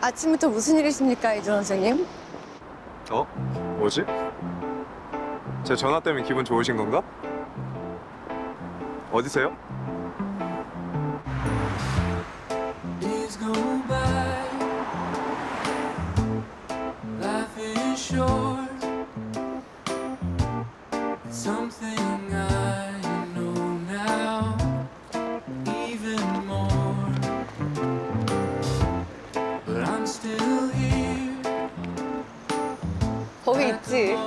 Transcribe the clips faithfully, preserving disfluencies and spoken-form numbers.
아침부터 무슨 일이십니까, 이준 선생님? 어? 뭐지? 제 전화 때문에 기분 좋으신 건가? 어디세요? 거기 있지.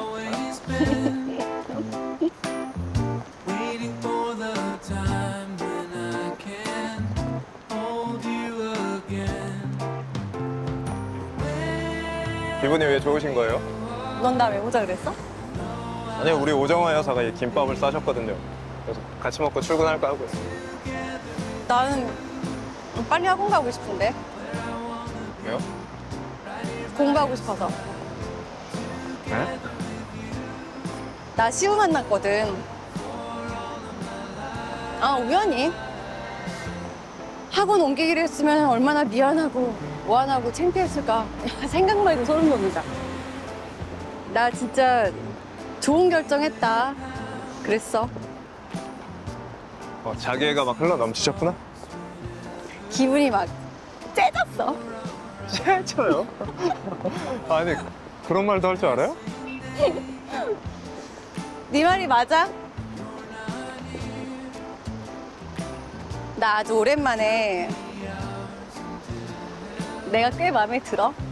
기분이 왜 좋으신 거예요? 넌 나 왜 보자 그랬어? 아니, 우리 오정화 여사가 이 김밥을 싸셨거든요. 그래서 같이 먹고 출근할까 하고 있어요. 나는 빨리 학원 가고 싶은데. 왜요? 공부하고 싶어서. 네? 나 시우 만났거든. 아, 우연히. 학원 옮기기로 했으면 얼마나 미안하고 무안하고 창피했을까. 생각만 해도 소름 돋는다. 나 진짜 좋은 결정했다. 그랬어. 어, 자기애가 막 흘러 넘치셨구나? 기분이 막 째졌어. 최초요? 아니, 그런 말도 할 줄 알아요? 네 말이 맞아. 나 아주 오랜만에 내가 꽤 마음에 들어.